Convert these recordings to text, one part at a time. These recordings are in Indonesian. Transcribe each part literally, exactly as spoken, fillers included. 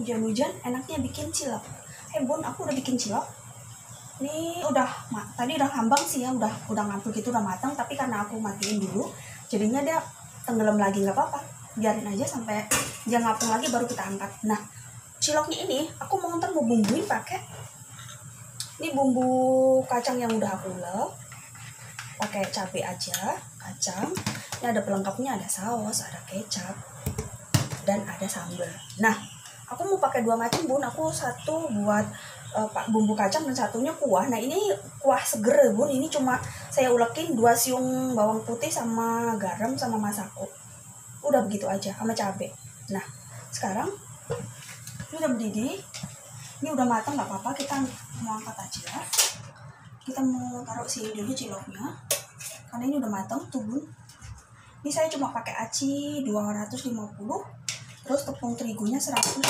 Hujan-hujan enaknya bikin cilok. Eh bun, aku udah bikin cilok. Ini udah, tadi udah ngambang sih ya, udah udah ngantuk gitu, udah matang. Tapi karena aku matiin dulu, jadinya dia tenggelam lagi, nggak apa-apa. Biarin aja sampai dia ngapung lagi baru kita angkat. Nah, ciloknya ini aku mau ntar mau bumbuin pakai ini bumbu kacang yang udah aku ulek. Pakai cabai aja, kacang. Ini ada pelengkapnya, ada saus, ada kecap, dan ada sambal. Nah, aku mau pakai dua macam bun. Aku satu buat uh, bumbu kacang dan satunya kuah. Nah ini kuah seger bun. Ini cuma saya ulekin dua siung bawang putih sama garam sama masako. Udah begitu aja sama cabai. Nah sekarang ini udah mendidih. Ini udah matang nggak apa-apa. Kita mau angkat aja. Kita mau taruh sini dulu ciloknya. Karena ini udah matang tuh bun. Ini saya cuma pakai aci dua ratus lima puluh. Terus tepung terigunya seratus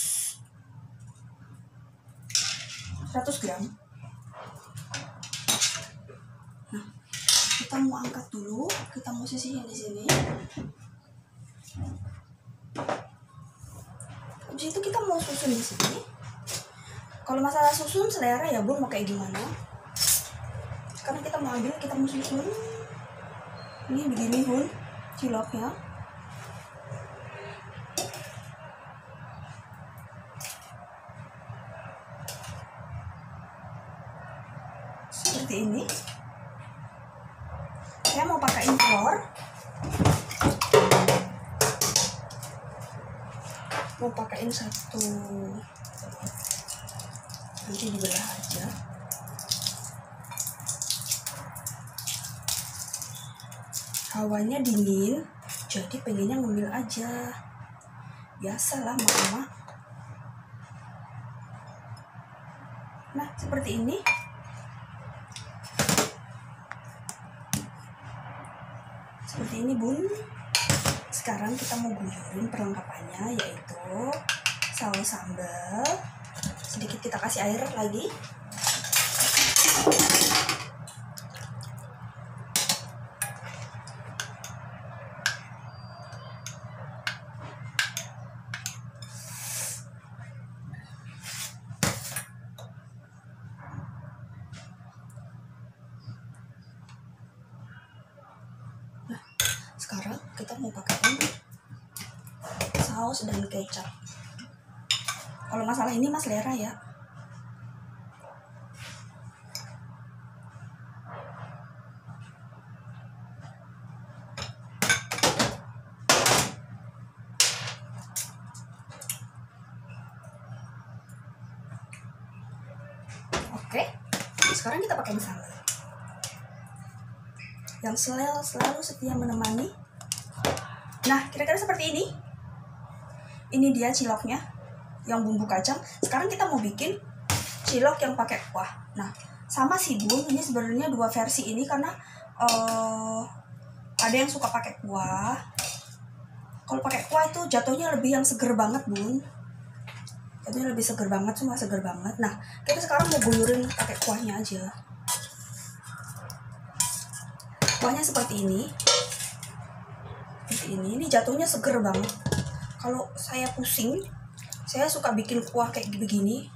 gram. Nah, kita mau angkat dulu, kita mau sisihin di sini. Habis itu kita mau susun di sini. Kalau masalah susun selera ya bun, mau kayak gimana. Sekarang kita mau ambil, kita mau susun. Ini begini bun, ciloknya. Seperti ini. Saya mau pakaiin telur. Mau pakaiin satu. Nanti dibelah aja. Hawanya dingin, jadi pengennya ngemil aja. Biasalah mama. Nah, seperti ini. Seperti ini bun. Sekarang kita mau guyurin perlengkapannya, yaitu saus sambal. Sedikit kita kasih air lagi. Sekarang kita mau pakai saus dan kecap. Kalau masalah ini mas selera ya. Oke, sekarang kita pakai sambal yang selalu, selalu setia menemani. Nah, kira-kira seperti ini. Ini dia ciloknya yang bumbu kacang. Sekarang kita mau bikin cilok yang pakai kuah. Nah, sama sih bun. Ini sebenarnya dua versi ini karena uh, ada yang suka pakai kuah. Kalau pakai kuah itu jatuhnya lebih yang seger banget bun. Jatuhnya lebih seger banget, cuma seger banget. Nah, kita sekarang mau guyurin pakai kuahnya aja. Kuahnya seperti ini. Seperti ini. Ini jatuhnya seger banget. Kalau saya pusing, saya suka bikin kuah kayak begini.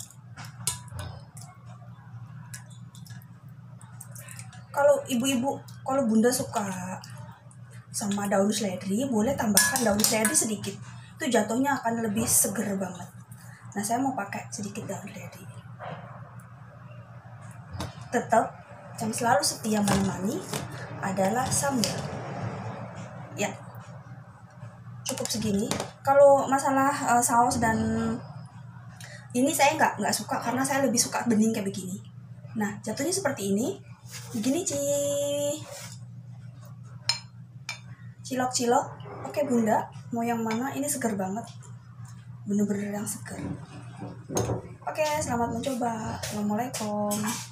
Kalau ibu-ibu, kalau bunda suka sama daun seledri, boleh tambahkan daun seledri sedikit. Itu jatuhnya akan lebih seger banget. Nah, saya mau pakai sedikit daun seledri. Tetap yang selalu setia menemani adalah sambal. Ya, cukup segini. Kalau masalah uh, saus dan ini saya nggak nggak suka karena saya lebih suka bening kayak begini. Nah, jatuhnya seperti ini. Begini ci cilok-cilok. Oke bunda, mau yang mana? Ini segar banget, bener-bener yang segar. Oke, selamat mencoba. Assalamualaikum.